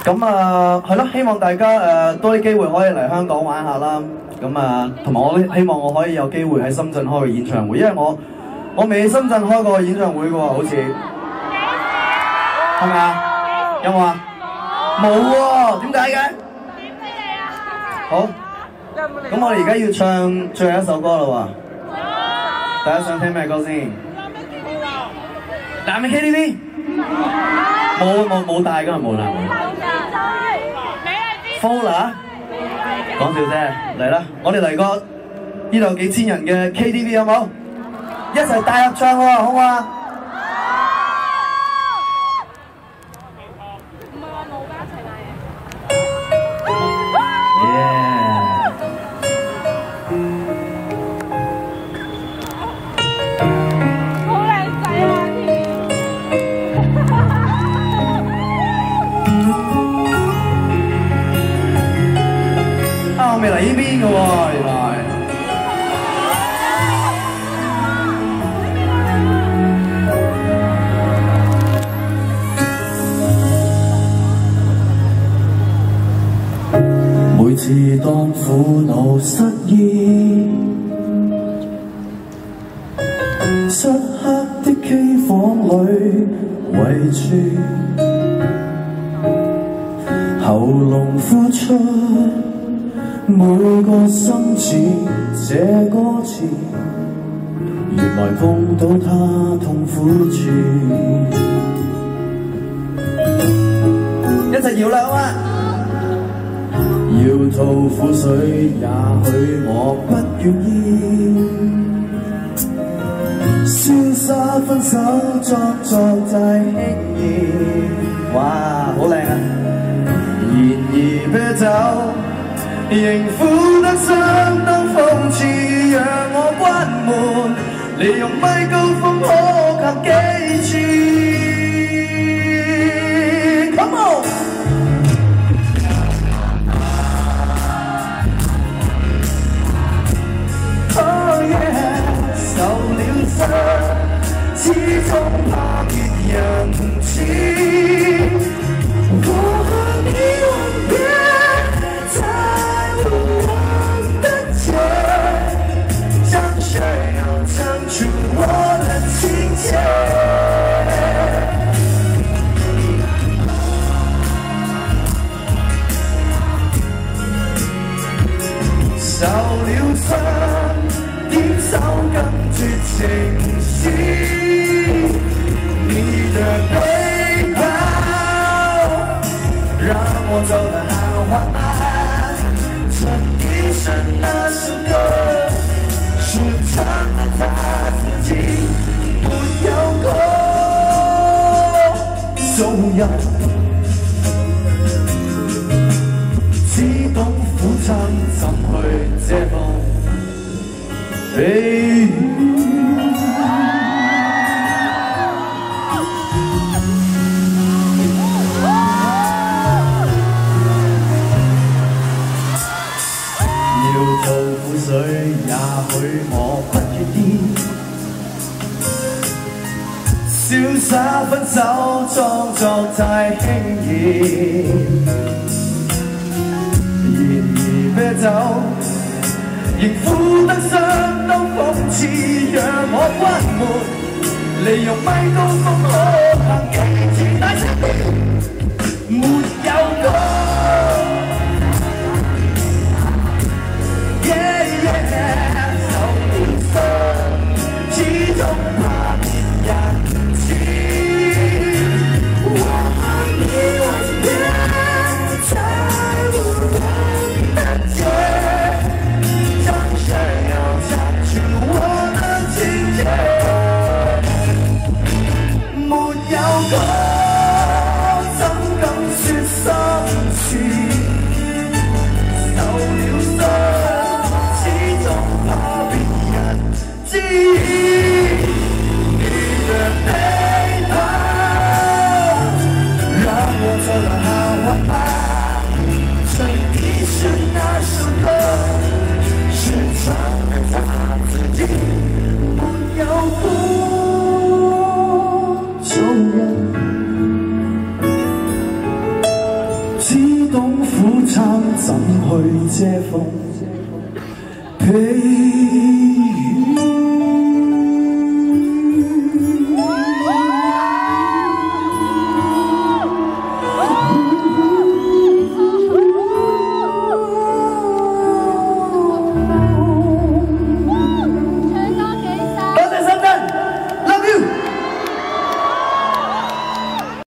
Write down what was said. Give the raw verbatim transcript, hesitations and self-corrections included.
咁啊，係咯，希望大家誒、呃、多啲機會可以嚟香港玩下啦。咁啊，同埋我都希望我可以有機會喺深圳開個演唱會，因為我我未喺深圳開過演唱會嘅喎，好似係咪啊？有冇啊？冇喎，點解嘅？點知你啊？好，咁我哋而家要唱最後一首歌啦喎。大家想聽咩歌先？男嘅 K T V？ 冇冇冇帶㗎，冇帶。Fola， 講笑啫，嚟啦！我哋嚟個呢度幾千人嘅 K T V 好冇？一齊大合唱喎，好唔好啊？唔係話冇㗎，一齊嗌嘢。我未嚟呢邊嘅喎，原來。每次當苦惱失意，漆黑的 K 房裏圍住，喉嚨呼出每個心字，這歌詞原來碰到他痛苦處，一齊搖啦好嗎？要吐苦水，也許我不願意，瀟灑分手作作太輕易，哇，好靚啊！然而啤酒仍苦得相當諷刺，讓我關門，利用咪高峰可及幾次 Come on！ Oh yeah， 受了傷，始終怕別人知，我和你吻別在無人的街，將誰又唱出我的情節，受了傷，點走更絕情詩，你的背包讓我走得好緩慢，這一生那首歌是唱了他自己，不要歌頌人，只懂苦撐，怎去遮風避雨？也許我不願意，瀟灑分手裝作太輕易，然而啤酒仍苦得相當諷刺，讓我關門，利用咪高峰可行幾次大聲啲，沒有歌。始終怕別人知，我和你吻別在無人的街，將誰又唱出我的情節，沒有歌怎敢說心事，受了傷，始終怕別人知。不要哭，众人。 去遮風，披